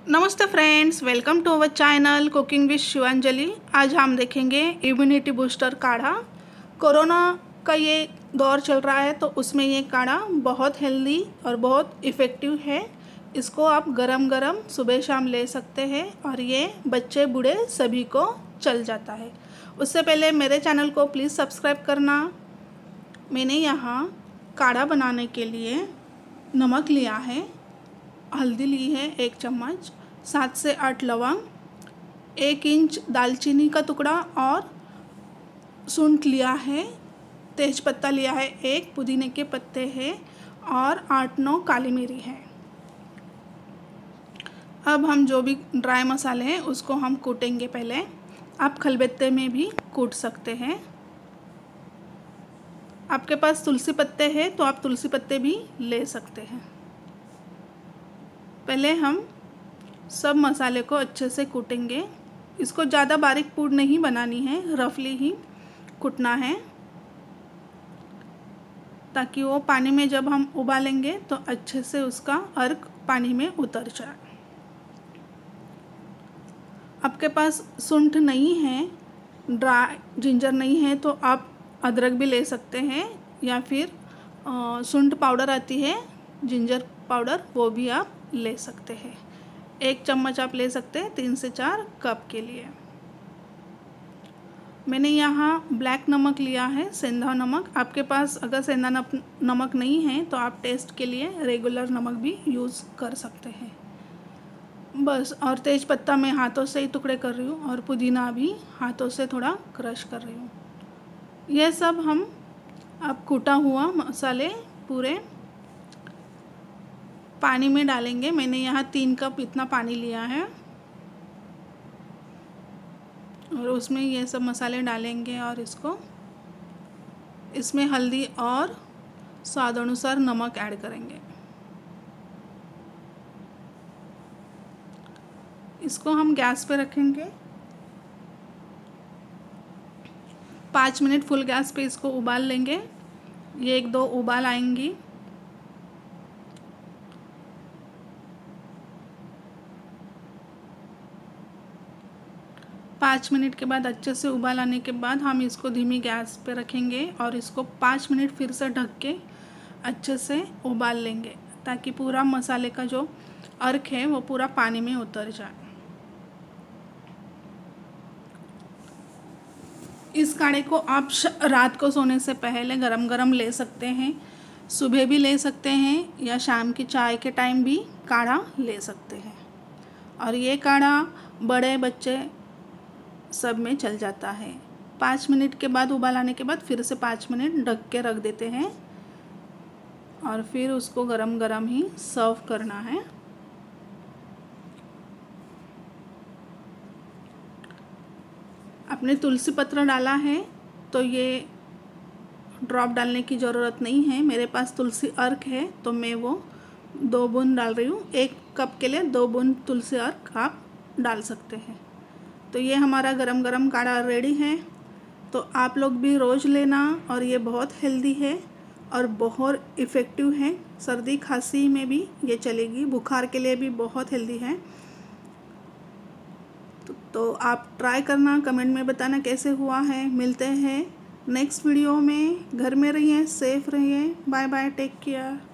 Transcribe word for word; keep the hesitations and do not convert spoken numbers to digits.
नमस्ते friends, welcome to our channel cooking with Shivanjali. आज हम देखेंगे इम्यूनिटी बूस्टर काढ़ा। कोरोना का ये दौर चल रहा है तो उसमें ये काढ़ा बहुत हेल्दी और बहुत इफ़ेक्टिव है। इसको आप गरम गरम सुबह शाम ले सकते हैं और ये बच्चे बूढ़े सभी को चल जाता है। उससे पहले मेरे चैनल को प्लीज़ सब्सक्राइब करना। मैंने यहाँ काढ़ा बनाने के लिए नमक लिया है, हल्दी ली है एक चम्मच, सात से आठ लौंग, एक इंच दालचीनी का टुकड़ा और सूंठ लिया है, तेज़पत्ता लिया है एक, पुदीने के पत्ते हैं और आठ नौ काली मिरी है। अब हम जो भी ड्राई मसाले हैं उसको हम कूटेंगे। पहले आप खलबत्ते में भी कूट सकते हैं। आपके पास तुलसी पत्ते हैं तो आप तुलसी पत्ते भी ले सकते हैं। पहले हम सब मसाले को अच्छे से कूटेंगे। इसको ज़्यादा बारीक पूड़ नहीं बनानी है, रफली ही कूटना है ताकि वो पानी में जब हम उबालेंगे तो अच्छे से उसका अर्क पानी में उतर जाए। आपके पास सूंठ नहीं है, ड्राई जिंजर नहीं है तो आप अदरक भी ले सकते हैं या फिर सूंठ पाउडर आती है, जिंजर पाउडर, वो भी आप ले सकते हैं। एक चम्मच आप ले सकते हैं तीन से चार कप के लिए। मैंने यहाँ ब्लैक नमक लिया है, सेंधा नमक। आपके पास अगर सेंधा नमक नहीं है तो आप टेस्ट के लिए रेगुलर नमक भी यूज़ कर सकते हैं बस। और तेज पत्ता मैं हाथों से ही टुकड़े कर रही हूँ और पुदीना भी हाथों से थोड़ा क्रश कर रही हूँ। यह सब हम अब कूटा हुआ मसाले पूरे पानी में डालेंगे। मैंने यहाँ तीन कप इतना पानी लिया है और उसमें ये सब मसाले डालेंगे और इसको इसमें हल्दी और स्वाद अनुसार नमक ऐड करेंगे। इसको हम गैस पे रखेंगे। पाँच मिनट फुल गैस पे इसको उबाल लेंगे। ये एक दो उबाल आएंगी। पाँच मिनट के बाद अच्छे से उबाल आने के बाद हम इसको धीमी गैस पे रखेंगे और इसको पाँच मिनट फिर से ढक के अच्छे से उबाल लेंगे ताकि पूरा मसाले का जो अर्क है वो पूरा पानी में उतर जाए। इस काढ़े को आप रात को सोने से पहले गरम गरम ले सकते हैं, सुबह भी ले सकते हैं या शाम की चाय के टाइम भी काढ़ा ले सकते हैं। और ये काढ़ा बड़े बच्चे सब में चल जाता है। पाँच मिनट के बाद उबाल आने के बाद फिर से पाँच मिनट ढक के रख देते हैं और फिर उसको गरम गरम ही सर्व करना है। आपने तुलसी पत्र डाला है तो ये ड्रॉप डालने की ज़रूरत नहीं है। मेरे पास तुलसी अर्क है तो मैं वो दो बूंद डाल रही हूँ। एक कप के लिए दो बूंद तुलसी अर्क आप डाल सकते हैं। तो ये हमारा गरम गरम काढ़ा रेडी है। तो आप लोग भी रोज़ लेना और ये बहुत हेल्दी है और बहुत इफ़ेक्टिव है। सर्दी खांसी में भी ये चलेगी, बुखार के लिए भी बहुत हेल्दी है। तो, तो आप ट्राई करना, कमेंट में बताना कैसे हुआ है। मिलते हैं नेक्स्ट वीडियो में। घर में रहिए, सेफ रहिए। Bye bye, take care.